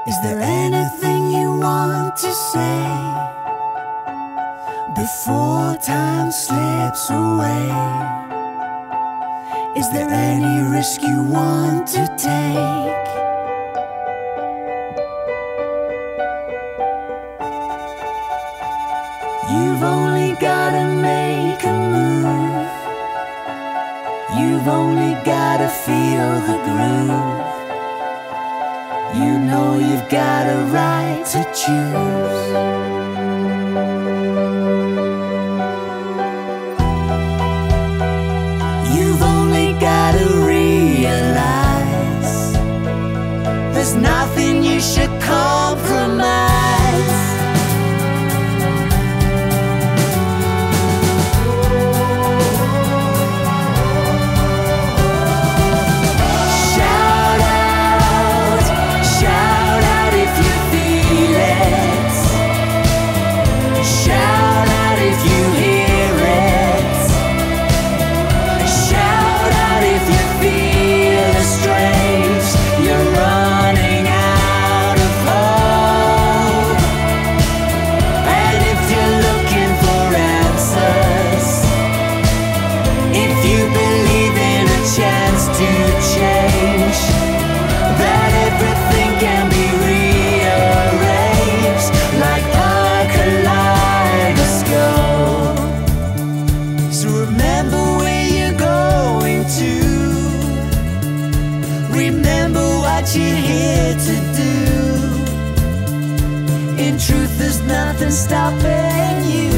Is there anything you want to say before time slips away? Is there any risk you want to take? You've only gotta make a move. You've only gotta feel the groove. You know you've got a right to choose. You've only gotta realize there's nothing you should compromise. Remember what you're here to do. In truth, there's nothing stopping you.